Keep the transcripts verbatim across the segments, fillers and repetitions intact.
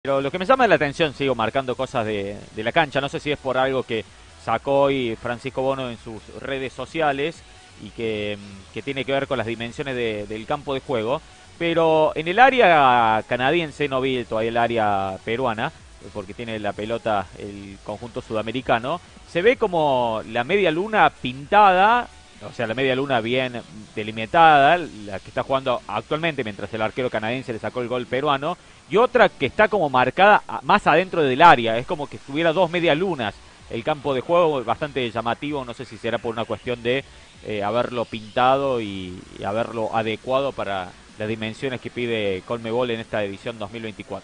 Pero lo que me llama la atención, sigo marcando cosas de, de la cancha, no sé si es por algo que sacó hoy Francisco Bono en sus redes sociales y que, mm, que tiene que ver con las dimensiones de- del campo de juego, pero en el área canadiense, no vi todavía el área peruana, eh, porque tiene la pelota el conjunto sudamericano, se ve como la media luna pintada, o sea, la media luna bien delimitada, la que está jugando actualmente mientras el arquero canadiense le sacó el gol peruano, y otra que está como marcada a- más adentro del área, es como que tuviera dos media lunas el campo de juego, bastante llamativo, no sé si será por una cuestión de eh, haberlo pintado y, y haberlo adecuado para las dimensiones que pide Conmebol en esta edición dos mil veinticuatro.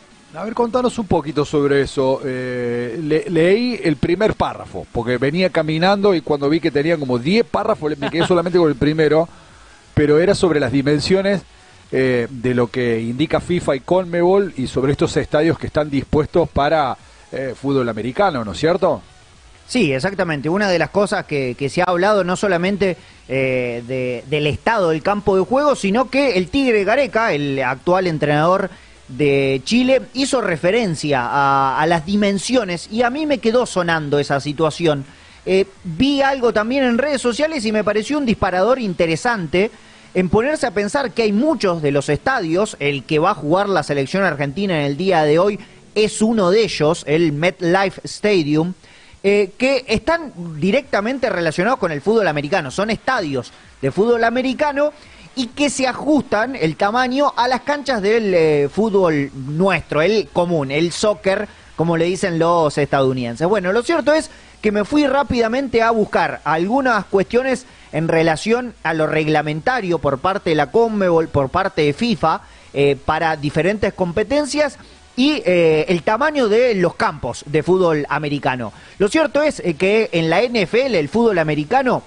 A ver, contanos un poquito sobre eso. Eh, le- leí el primer párrafo, porque venía caminando y cuando vi que tenía como diez párrafos, me quedé solamente con el primero, pero era sobre las dimensiones eh, de lo que indica FIFA y Conmebol y sobre estos estadios que están dispuestos para eh, fútbol americano, ¿no es cierto? Sí, exactamente. Una de las cosas que, que se ha hablado no solamente eh, de- del estado del campo de juego, sino que el Tigre Gareca, el actual entrenador de Chile, hizo referencia a, a las dimensiones y a mí me quedó sonando esa situación. Eh, vi algo también en redes sociales y me pareció un disparador interesante en ponerse a pensar que hay muchos de los estadios, el que va a jugar la selección argentina en el día de hoy es uno de ellos, el MetLife Stadium, eh, que están directamente relacionados con el fútbol americano. Son estadios de fútbol americano y que se ajustan el tamaño a las canchas del eh, fútbol nuestro, el común, el soccer, como le dicen los estadounidenses. Bueno, lo cierto es que me fui rápidamente a buscar algunas cuestiones en relación a lo reglamentario por parte de la Conmebol, por parte de FIFA, eh, para diferentes competencias y eh, el tamaño de los campos de fútbol americano. Lo cierto es eh, que en la N F L, el fútbol americano,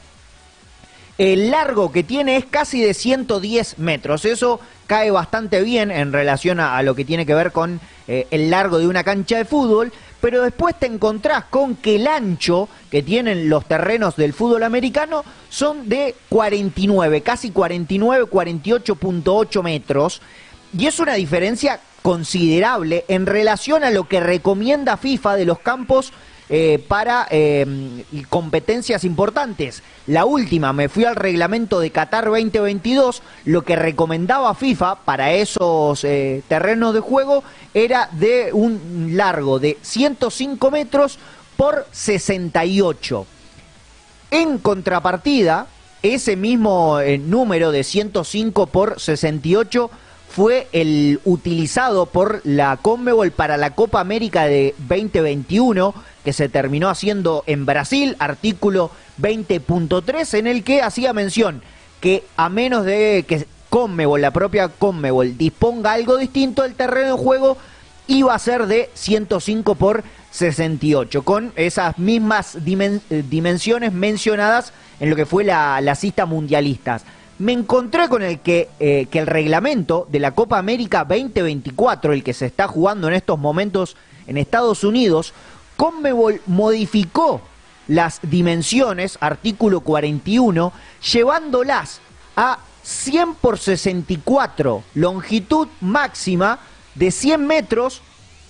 el largo que tiene es casi de ciento diez metros. Eso cae bastante bien en relación a, a lo que tiene que ver con eh, el largo de una cancha de fútbol, pero después te encontrás con que el ancho que tienen los terrenos del fútbol americano son de cuarenta y nueve, casi cuarenta y nueve, cuarenta y ocho punto ocho metros, y es una diferencia considerable en relación a lo que recomienda FIFA de los campos eh, para eh, competencias importantes. La última, me fui al reglamento de Qatar veinte veintidós, lo que recomendaba FIFA para esos eh, terrenos de juego era de un largo de ciento cinco metros por sesenta y ocho. En contrapartida, ese mismo eh, número de ciento cinco por sesenta y ocho fue el utilizado por la Conmebol para la Copa América de veinte veintiuno, que se terminó haciendo en Brasil, artículo veinte punto tres, en el que hacía mención que a menos de que Conmebol, la propia Conmebol, disponga algo distinto, el terreno de juego iba a ser de ciento cinco por sesenta y ocho, con esas mismas dimen eh, dimensiones mencionadas en lo que fue la, la cita mundialistas. Me encontré con el que, eh, que el reglamento de la Copa América veinte veinticuatro, el que se está jugando en estos momentos en Estados Unidos, Conmebol modificó las dimensiones, artículo cuarenta y uno, llevándolas a cien por sesenta y cuatro, longitud máxima de cien metros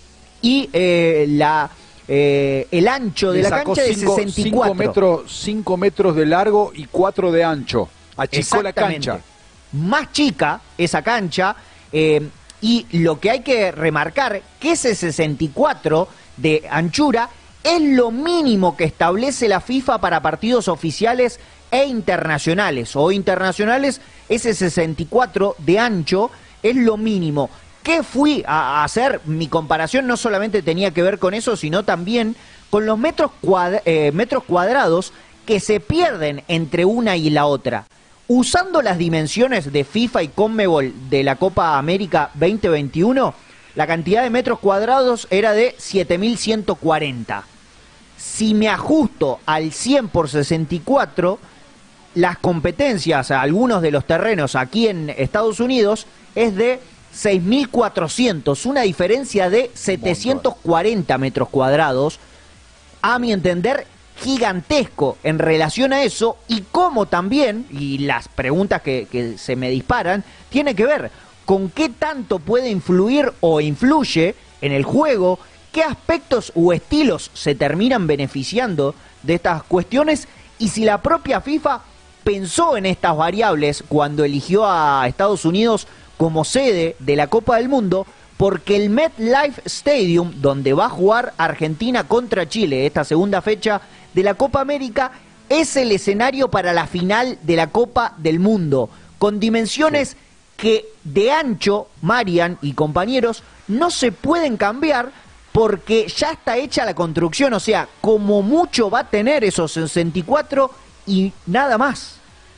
y eh, la, eh, el ancho de Le la sacó cancha de cinco, sesenta y cinco cuatro. metros, cinco metros de largo y cuatro de ancho. Achicó la Exactamente. cancha. Más chica esa cancha, eh, y lo que hay que remarcar que ese sesenta y cuatro de anchura es lo mínimo que establece la FIFA para partidos oficiales e internacionales o internacionales. Ese sesenta y cuatro de ancho es lo mínimo. ¿Qué fui a hacer? Mi comparación no solamente tenía que ver con eso, sino también con los metros, cuad eh, metros cuadrados que se pierden entre una y la otra. Usando las dimensiones de FIFA y Conmebol de la Copa América veinte veintiuno, la cantidad de metros cuadrados era de siete mil ciento cuarenta. Si me ajusto al cien por sesenta y cuatro, las competencias a algunos de los terrenos aquí en Estados Unidos es de seis mil cuatrocientos, una diferencia de setecientos cuarenta metros cuadrados, a mi entender gigantesco en relación a eso, y como también, y las preguntas que, que se me disparan, tiene que ver con qué tanto puede influir o influye en el juego, qué aspectos o estilos se terminan beneficiando de estas cuestiones y si la propia FIFA pensó en estas variables cuando eligió a Estados Unidos como sede de la Copa del Mundo, porque el MetLife Stadium, donde va a jugar Argentina contra Chile esta segunda fecha de la Copa América, es el escenario para la final de la Copa del Mundo, con dimensiones sí. que de ancho, Marian y compañeros, no se pueden cambiar porque ya está hecha la construcción, o sea, como mucho va a tener esos sesenta y cuatro y nada más.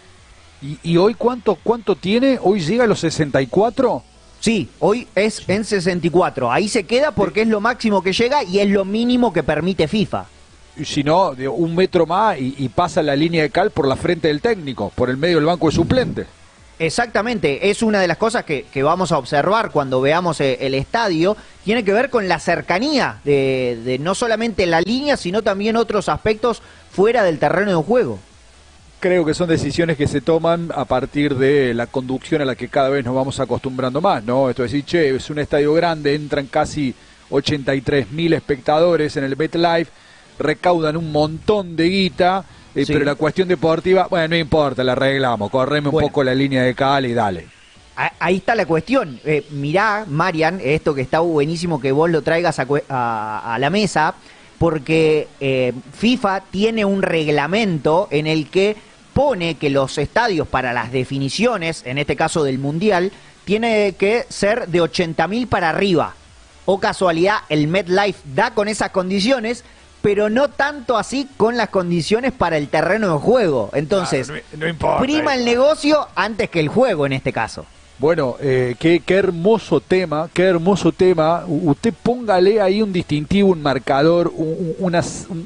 ¿Y, y hoy cuánto, cuánto tiene? ¿Hoy llega a los sesenta y cuatro? Sí, hoy es en sesenta y cuatro. Ahí se queda porque es lo máximo que llega y es lo mínimo que permite FIFA. Si no, un metro más y, y pasa la línea de cal por la frente del técnico, por el medio del banco de suplentes. Exactamente, es una de las cosas que, que vamos a observar cuando veamos el, el estadio. Tiene que ver con la cercanía de, de no solamente la línea, sino también otros aspectos fuera del terreno de juego. Creo que son decisiones que se toman a partir de la conducción a la que cada vez nos vamos acostumbrando más, ¿no? Esto es decir, che, es un estadio grande, entran casi ochenta y tres mil espectadores en el MetLife, recaudan un montón de guita, eh, sí. pero la cuestión deportiva, bueno, no importa, la arreglamos, correme bueno. un poco la línea de cal y dale. Ahí está la cuestión. Eh, mirá, Marian, esto que está buenísimo que vos lo traigas a, a, a la mesa, porque eh, FIFA tiene un reglamento en el que pone que los estadios para las definiciones, en este caso del Mundial, tiene que ser de ochenta mil para arriba. O casualidad, el MetLife da con esas condiciones, pero no tanto así con las condiciones para el terreno de juego. Entonces, claro, no, no importa, prima el negocio antes que el juego en este caso. Bueno, eh, qué, qué hermoso tema, qué hermoso tema. Usted póngale ahí un distintivo, un marcador, un, una,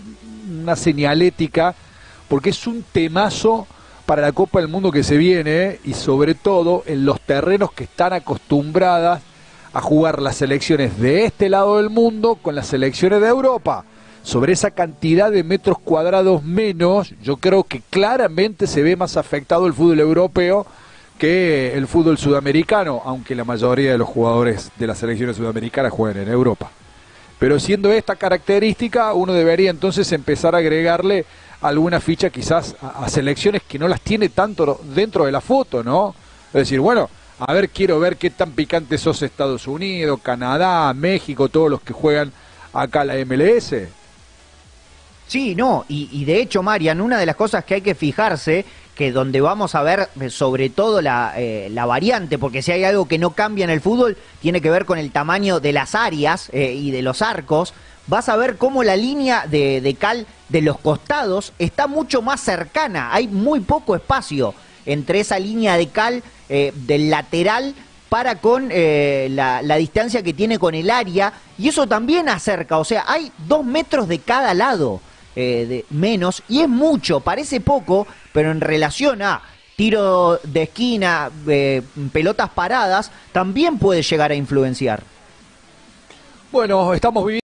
una señalética, porque es un temazo para la Copa del Mundo que se viene y sobre todo en los terrenos que están acostumbradas a jugar las selecciones de este lado del mundo con las selecciones de Europa. Sobre esa cantidad de metros cuadrados menos, yo creo que claramente se ve más afectado el fútbol europeo que el fútbol sudamericano, aunque la mayoría de los jugadores de las selecciones sudamericanas juegan en Europa. Pero siendo esta característica, uno debería entonces empezar a agregarle alguna ficha quizás a, a selecciones que no las tiene tanto dentro de la foto, ¿no? Es decir, bueno, a ver, quiero ver qué tan picantes sos Estados Unidos, Canadá, México, todos los que juegan acá la M L S. Sí, no, y, y de hecho, Marian, una de las cosas que hay que fijarse, que donde vamos a ver sobre todo la, eh, la variante, porque si hay algo que no cambia en el fútbol, tiene que ver con el tamaño de las áreas eh, y de los arcos, vas a ver cómo la línea de, de cal de los costados está mucho más cercana, hay muy poco espacio entre esa línea de cal eh, del lateral para con eh, la, la distancia que tiene con el área, y eso también acerca, o sea, hay dos metros de cada lado. Eh, de menos, y es mucho, parece poco, pero en relación a tiro de esquina, eh, pelotas paradas, también puede llegar a influenciar. Bueno, estamos viviendo